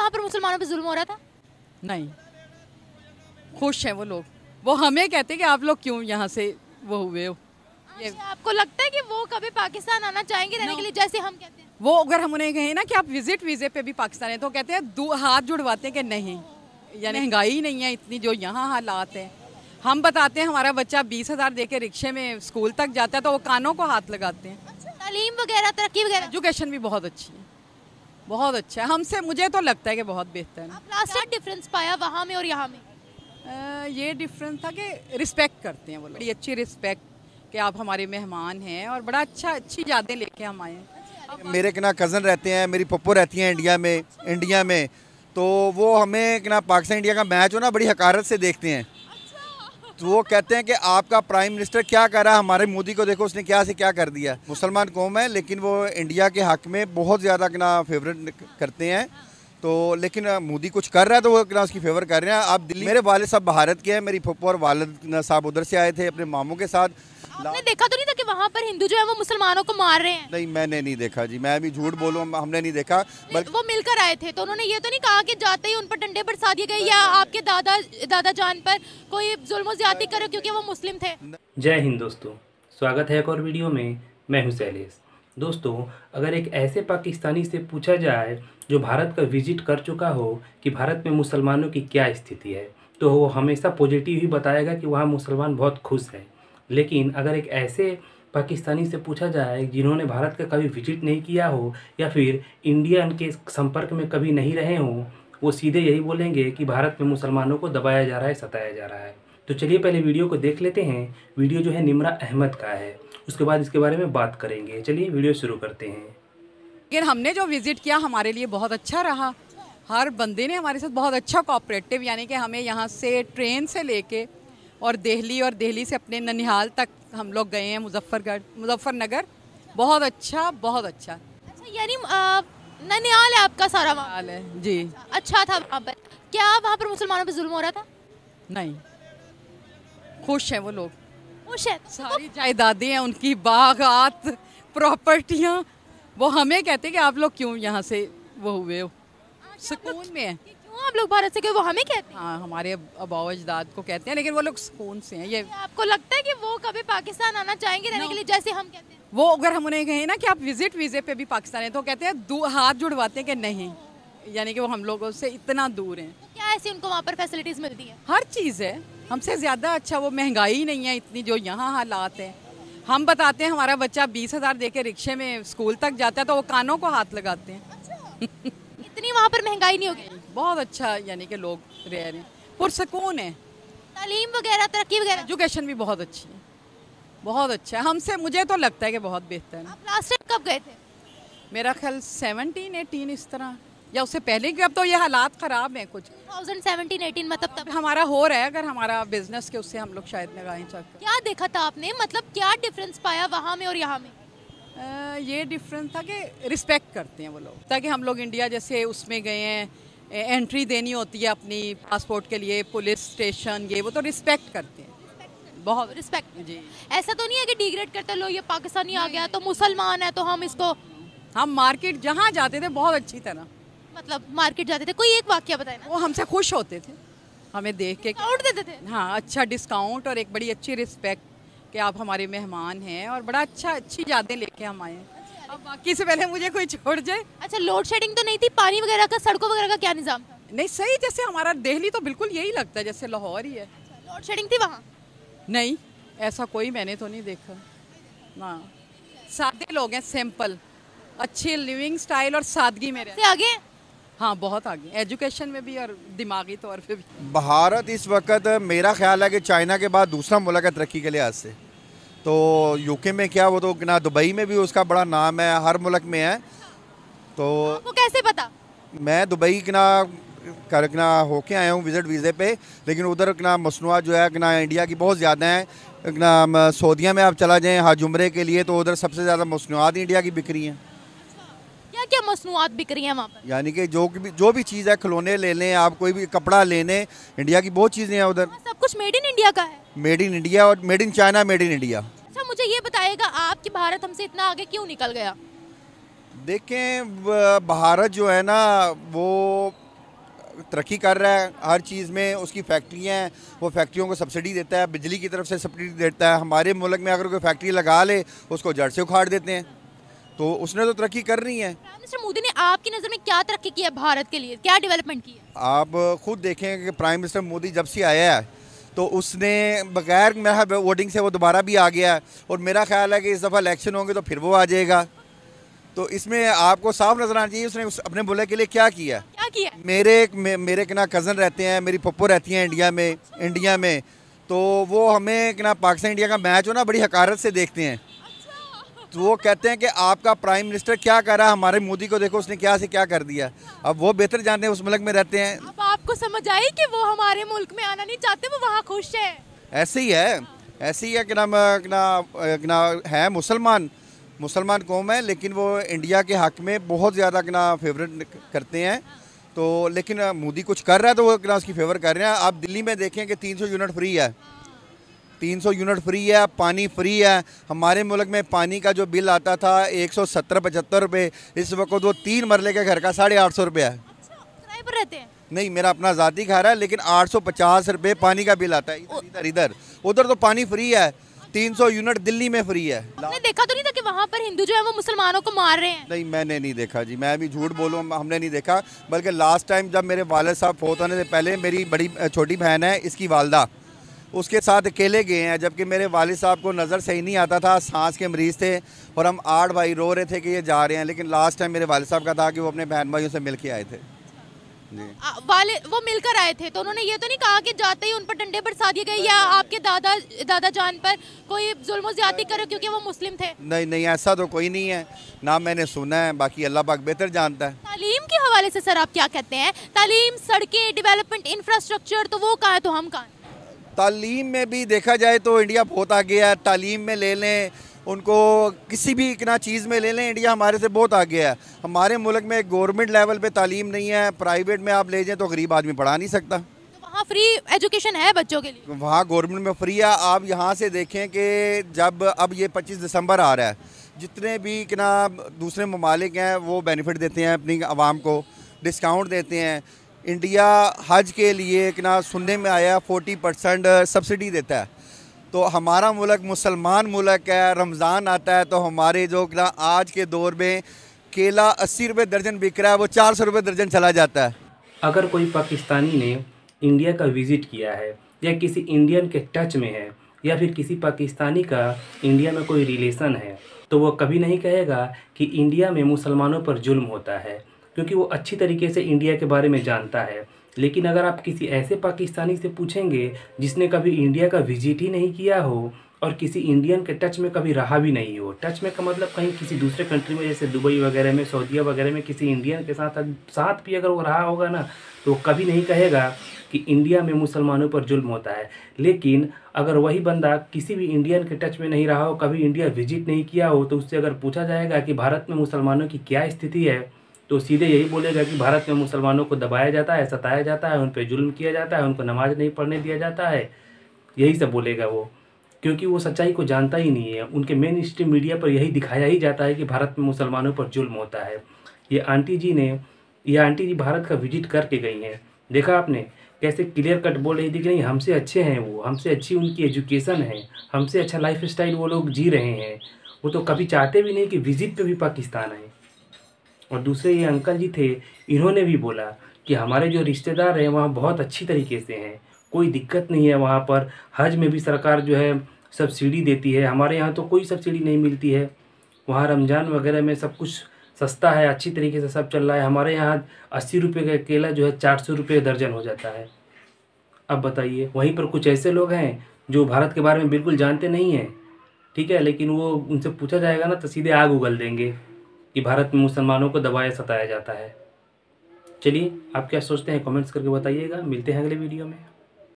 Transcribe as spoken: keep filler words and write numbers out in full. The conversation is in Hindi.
वहाँ पर मुसलमानों पे जुल्म हो रहा था? नहीं, खुश हैं वो लोग। वो हमें कहते हैं कि आप लोग क्यों यहाँ से वो हुए हो। ये अच्छा, आपको लगता है कि वो कभी पाकिस्तान आना चाहेंगे रहने के लिए, जैसे हम कहते हैं? वो अगर हम उन्हें कहें ना कि आप विजिट वीजे पे भी पाकिस्तान है तो कहते हैं दो हाथ जुड़वाते हैं कि नहीं, यानी महंगाई नहीं है इतनी जो यहाँ हालात है। हम बताते हैं हमारा बच्चा बीस हजार दे के रिक्शे में स्कूल तक जाता है तो वो कानों को हाथ लगाते हैं। अच्छा, तालीम वगैरह, तरक्की वगैरह? एजुकेशन भी बहुत अच्छी है, बहुत अच्छा है। हमसे मुझे तो लगता है कि बहुत बेहतर है। आप लास्ट डिफरेंस पाया वहाँ में और यहाँ में? आ, ये डिफरेंस था कि रिस्पेक्ट करते हैं वो लोग, बड़ी अच्छी रिस्पेक्ट कि आप हमारे मेहमान हैं और बड़ा अच्छा अच्छी यादें लेके हम आए हैं। मेरे के ना कज़न रहते हैं, मेरी पप्पो रहती हैं इंडिया में इंडिया में तो वो हमें कि ना पाकिस्तान इंडिया का मैच हो ना बड़ी हकारत से देखते हैं। तो वो कहते हैं कि आपका प्राइम मिनिस्टर क्या कर रहा है, हमारे मोदी को देखो उसने क्या से क्या कर दिया। मुसलमान कौम है लेकिन वो इंडिया के हक में बहुत ज़्यादा कि ना फेवरेट करते हैं। तो लेकिन मोदी कुछ कर रहा है तो वो ना उसकी फेवर कर रहे हैं। आप दिल्ली, मेरे वालिद साहब भारत के हैं, मेरी पप्पो और वालिद साहब उधर से आए थे अपने मामों के साथ। आपने देखा तो नहीं था कि वहाँ पर हिंदू जो है वो मुसलमानों को मार रहे हैं? नहीं, मैंने नहीं देखा जी, मैं भी झूठ बोलूँ, हमने नहीं देखा। बल्कि वो मिलकर आए थे तो उन्होंने ये तो नहीं कहा कि जाते ही उन पर डंडे बरसा दिए गए या आपके दादा दादा जान पर कोई जुल्म ज्यादती करे क्योंकि वो मुस्लिम थे? जय हिंद दोस्तों, स्वागत है एक और वीडियो में। मैं हूं शैलेश। दोस्तों, अगर एक ऐसे पाकिस्तानी से पूछा जाए जो भारत का विजिट कर चुका हो कि भारत में मुसलमानों की क्या स्थिति है, तो वो हमेशा पॉजिटिव ही बताएगा कि वहाँ मुसलमान बहुत खुश हैं। लेकिन अगर एक ऐसे पाकिस्तानी से पूछा जाए जिन्होंने भारत का कभी विजिट नहीं किया हो या फिर इंडिया के संपर्क में कभी नहीं रहे हों, वो सीधे यही बोलेंगे कि भारत में मुसलमानों को दबाया जा रहा है, सताया जा रहा है। तो चलिए पहले वीडियो को देख लेते हैं। वीडियो जो है निम्रा अहमद का है, उसके बाद इसके बारे में बात करेंगे। चलिए वीडियो शुरू करते हैं। लेकिन हमने जो विजिट किया हमारे लिए बहुत अच्छा रहा। हर बंदे ने हमारे साथ बहुत अच्छा कोऑपरेटिव, यानी कि हमें यहाँ से ट्रेन से लेके और दिल्ली और दिल्ली से अपने ननिहाल तक हम लोग गए हैं, मुजफ्फरगढ़ मुजफ्फरनगर। बहुत अच्छा, बहुत अच्छा। अच्छा, यानी आ, ननिहाल है आपका सारा वहाँ? हाल है जी। अच्छा था वहाँ पर? क्या वहाँ पर मुसलमानों पे जुल्म हो रहा था? नहीं, खुश हैं वो लोग। खुश है? सारी जायदादें हैं उनकी, बागात, प्रॉपर्टियाँ। वो हमें कहते हैं कि आप लोग क्यों यहाँ से वो हुए हो, सुकून में है। क्यों आप लोग भारत से, क्यों वो हमें कहते हैं? हाँ, हमारे अबाव अजदाद को कहते हैं, लेकिन वो लोग सुकून से हैं। ये आपको लगता है कि वो कभी पाकिस्तान आना चाहेंगे रहने के लिए, जैसे हम कहते हैं? वो अगर हम उन्हें कहें ना कि आप विजिट वीजे पे भी पाकिस्तान है तो कहते हैं दो हाथ जुड़वाते हैं कि नहीं, यानी कि वो हम लोगों से इतना दूर हैं। तो क्या ऐसी उनको वहाँ पर फैसिलिटीज मिलती है? हर चीज़ है, हमसे ज़्यादा अच्छा। वो महंगाई नहीं है इतनी जो यहाँ हालात है। हम बताते हैं हमारा बच्चा बीस हजार दे के रिक्शे में स्कूल तक जाता है तो वो कानों को हाथ लगाते हैं। इतनी वहाँ पर महंगाई नहीं होगी? बहुत अच्छा, यानी कि लोग रह रहे हैं, पुरसकून है। तालीम वगैरह, तरक्की वगैरह? एजुकेशन भी बहुत अच्छी है, बहुत अच्छा है। हमसे मुझे तो लगता है कि बहुत बेहतर है। आप लास्ट टाइम कब गए थे? मेरा ख्याल सेवनटीन एटीन इस तरह, या उससे पहले कि अब तो ये हालात ख़राब हैं कुछ। दो हज़ार सत्रह अठारह मतलब तब? हमारा हो रहा है, अगर हमारा बिजनेस के उससे हम लोग शायद लगाएं चक्कर। क्या देखा था आपने, मतलब क्या डिफरेंस पाया वहाँ में और यहाँ में? आ, ये डिफरेंस था कि रिस्पेक्ट करते हैं वो लोग। ताकि हम लोग इंडिया जैसे उसमें गए हैं, एंट्री देनी होती है अपनी पासपोर्ट के लिए, पुलिस स्टेशन, ये वो तो रिस्पेक्ट करते हैं बहुत। रिस्पेक्ट जी। ऐसा तो नहीं है कि डिग्रेड करते लोग, ये पाकिस्तानी आ गया तो मुसलमान है तो हम इसको? हम मार्केट जहाँ जाते थे बहुत अच्छी तरह, मतलब मार्केट जाते थे, कोई एक वाक्य बताए ना। वो हमसे खुश होते थे हमें देख के। डिस्काउंट देते थे? हाँ, अच्छा डिस्काउंट और एक बड़ी अच्छी रिस्पेक्ट कि आप हमारे मेहमान हैं और बड़ा अच्छा अच्छी यादें लेके हम आए हैं। अब बाकी से पहले मुझे कोई छोड़ जाए। अच्छा, लोड शेडिंग तो नहीं थी? पानी वगैरह का, सड़कों वगैरह का क्या निजाम था? नहीं, सही जैसे हमारा दिल्ली तो बिल्कुल यही लगता है जैसे लाहौर ही है। लोड शेडिंग थी वहाँ? नहीं, ऐसा कोई मैंने तो नहीं देखा ना। सादे लोग हैं, सिंपल, अच्छी लिविंग स्टाइल और सादगी में रहते से आगे हैं? हाँ, बहुत आगे, एजुकेशन में भी और दिमागी तौर पे भी। भारत इस वक्त मेरा ख्याल है कि चाइना के बाद दूसरा मुल्क है तरक्की के लिहाज से। तो यूके में क्या, वो तो ना दुबई में भी उसका बड़ा नाम है, हर मुल्क में है। तो आपको कैसे पता? मैं दुबई के ना कर ना होके आया हूँ विज़िट वीज़े पे, लेकिन उधर ना मसनूआत जो है ना इंडिया की बहुत ज़्यादा है ना। सऊदीया में आप चला जाएँ हज उम्रे के लिए तो उधर सबसे ज़्यादा मसनूआत इंडिया की बिक रही हैं। क्या क्या मसनूआत बिक रही हैं वहाँ पर? यानी कि जो भी जो भी चीज़ है, खिलौने ले लें आप, कोई भी कपड़ा लेने, इंडिया की बहुत चीज़ें हैं उधर। सब कुछ मेड इन इंडिया का है? मेड इन इंडिया और made in China, made in India. अच्छा, मुझे ये बताइएगा आप कि भारत हमसे इतना आगे क्यों निकल गया? देखें, भारत जो है ना वो तरक्की कर रहा है हर चीज़ में, उसकी फैक्ट्रियाँ हैं, वो फैक्ट्रियों को सब्सिडी देता है, बिजली की तरफ से सब्सिडी देता है। हमारे मुल्क में अगर कोई फैक्ट्री लगा ले उसको जड़ से उखाड़ देते हैं, तो उसने तो तरक्की करनी है। प्राइम मिनिस्टर मोदी ने आपकी नज़र में क्या तरक्की की है भारत के लिए, क्या डेवलपमेंट की है? आप खुद देखें कि प्राइम मिनिस्टर मोदी जब से आया है तो उसने बगैर मेरा वोटिंग से वो दोबारा भी आ गया है, और मेरा ख्याल है कि इस दफ़ा इलेक्शन होंगे तो फिर वो आ जाएगा। तो इसमें आपको साफ नजर आना चाहिए उसने उस अपने मुल्क के लिए क्या किया। क्या किया? मेरे मे, मेरे ना कज़न रहते हैं, मेरी पप्पो रहती हैं इंडिया में इंडिया में तो वो हमें ना पाकिस्तान इंडिया का मैच हो ना बड़ी हकारत से देखते हैं। तो वो कहते हैं कि आपका प्राइम मिनिस्टर क्या कर रहा है, हमारे मोदी को देखो उसने क्या से क्या कर दिया। अब वो बेहतर जानते हैं, उस मुल्क में रहते हैं। अब आपको समझ आई कि वो हमारे मुल्क में आना नहीं चाहते, वो वहाँ खुश है। ऐसे ही है, ऐसे ही है कि ना ना ना है मुसलमान मुसलमान कौम है, लेकिन वो इंडिया के हक़ में बहुत ज़्यादा ना फेवरेट करते हैं। तो लेकिन मोदी कुछ कर रहा है तो वो ना उसकी फेवर कर रहे हैं। आप दिल्ली में देखें कि तीन सौ यूनिट फ्री है, तीन सौ यूनिट फ्री है, पानी फ्री है। हमारे मुल्क में पानी का जो बिल आता था एक सौ सत्तर पचहत्तर रुपये, इस वक्त वो तीन मरले के घर का साढ़े आठ सौ रुपये है। किराए पर रहते हैं? नहीं, मेरा अपना ज़ाती घर है, लेकिन आठ सौ पचास रुपये पानी का बिल आता है। इधर इधर इधर उधर तो पानी फ्री है, तीन सौ यूनिट दिल्ली में फ्री है। आपने देखा तो नहीं था कि वहाँ पर हिंदू जो है वो मुसलमानों को मार रहे हैं? नहीं, मैंने नहीं देखा जी, मैं भी झूठ बोलूँ, हमने नहीं देखा। बल्कि लास्ट टाइम जब मेरे वालिद साहब फोत होने से पहले मेरी बड़ी छोटी बहन है, इसकी वालदा, उसके साथ अकेले गए हैं, जबकि मेरे वालिद साहब को नज़र सही नहीं आता था, सांस के मरीज़ थे, और हम आठ भाई रो रहे थे कि ये जा रहे हैं। लेकिन लास्ट टाइम मेरे वालिद साहब का था कि वो अपने बहन भाइयों से मिल के आए थे जी। आ, वाले वो मिलकर आए थे, तो उन्होंने ये तो नहीं कहा कि जाते ही उन पर डंडे बरसा दिए गए या आपके दादा दादा जान पर कोई जुल्म ज्यादती करे क्योंकि वो मुस्लिम थे? नहीं नहीं, ऐसा तो कोई नहीं है, ना मैंने सुना है, बाकी अल्लाह पाक बेहतर जानता है। तालीम के हवाले से सर आप क्या कहते हैं? तालीम, सड़कें, डेवलपमेंट, इंफ्रास्ट्रक्चर, तो वो कहाँ है तो हम कहाँ? तालीम में भी देखा जाए तो इंडिया बहुत आगे है। तालीम में ले लें, उनको किसी भी इतना चीज़ में ले लें, इंडिया हमारे से बहुत आगे है। हमारे मुल्क में गवर्नमेंट लेवल पे तालीम नहीं है, प्राइवेट में आप ले जाएं तो गरीब आदमी पढ़ा नहीं सकता। तो वहाँ फ्री एजुकेशन है बच्चों के लिए? वहाँ गवर्नमेंट में फ्री है। आप यहाँ से देखें कि जब अब ये पच्चीस दिसंबर आ रहा है, जितने भी किना दूसरे ममालिक हैं वो बेनिफिट देते हैं अपनी आवाम को, डिस्काउंट देते हैं। इंडिया हज के लिए किना सुनने में आया फोर्टी परसेंट सब्सिडी देता है। तो हमारा मुल्क मुसलमान मुल्क है, रमज़ान आता है तो हमारे जो किना आज के दौर में केला अस्सी रुपये दर्जन बिक रहा है, वो चार सौ रुपये दर्जन चला जाता है। अगर कोई पाकिस्तानी ने इंडिया का विज़िट किया है या किसी इंडियन के टच में है या फिर किसी पाकिस्तानी का इंडिया में कोई रिलेशन है, तो वो कभी नहीं कहेगा कि इंडिया में मुसलमानों पर जुल्म होता है, क्योंकि वो अच्छी तरीके से इंडिया के बारे में जानता है। लेकिन अगर आप किसी ऐसे पाकिस्तानी से पूछेंगे जिसने कभी इंडिया का विज़िट ही नहीं किया हो और किसी इंडियन के टच में कभी रहा भी नहीं हो, टच में का मतलब कहीं किसी दूसरे कंट्री में जैसे दुबई वगैरह में, सऊदीया वगैरह में किसी इंडियन के साथ साथ भी अगर वो रहा होगा ना, तो वो कभी नहीं कहेगा कि इंडिया में मुसलमानों पर जुल्म होता है। लेकिन अगर वही बंदा किसी भी इंडियन के टच में नहीं रहा हो, कभी इंडिया विजिट नहीं किया हो, तो उससे अगर पूछा जाएगा कि भारत में मुसलमानों की क्या स्थिति है, तो सीधे यही बोलेगा कि भारत में मुसलमानों को दबाया जाता है, सताया जाता है, उन पर जुल्म किया जाता है, उनको नमाज नहीं पढ़ने दिया जाता है। यही सब बोलेगा वो, क्योंकि वो सच्चाई को जानता ही नहीं है। उनके मेन स्ट्रीम मीडिया पर यही दिखाया ही जाता है कि भारत में मुसलमानों पर जुल्म होता है। ये आंटी जी ने ये आंटी जी भारत का विजिट करके गई हैं, देखा आपने कैसे क्लियर कट बोल रही थी कि नहीं हमसे अच्छे हैं वो, हमसे अच्छी उनकी एजुकेशन है, हमसे अच्छा लाइफ स्टाइल वो लोग जी रहे हैं। वो तो कभी चाहते भी नहीं कि विजिट पे भी पाकिस्तान आए। और दूसरे ये अंकल जी थे, इन्होंने भी बोला कि हमारे जो रिश्तेदार हैं वहाँ बहुत अच्छी तरीके से हैं, कोई दिक्कत नहीं है वहाँ पर। हज में भी सरकार जो है सब्सिडी देती है, हमारे यहाँ तो कोई सब्सिडी नहीं मिलती है। वहाँ रमज़ान वगैरह में सब कुछ सस्ता है, अच्छी तरीके से सब चल रहा है। हमारे यहाँ अस्सी रुपये का केला जो है चार सौ रुपये दर्जन हो जाता है। अब बताइए, वहीं पर कुछ ऐसे लोग हैं जो भारत के बारे में बिल्कुल जानते नहीं हैं, ठीक है, लेकिन वो उनसे पूछा जाएगा ना तो सीधे आग उगल देंगे कि भारत में मुसलमानों को दबाया सताया जाता है। चलिए, आप क्या सोचते हैं कमेंट्स करके बताइएगा। मिलते हैं अगले वीडियो में।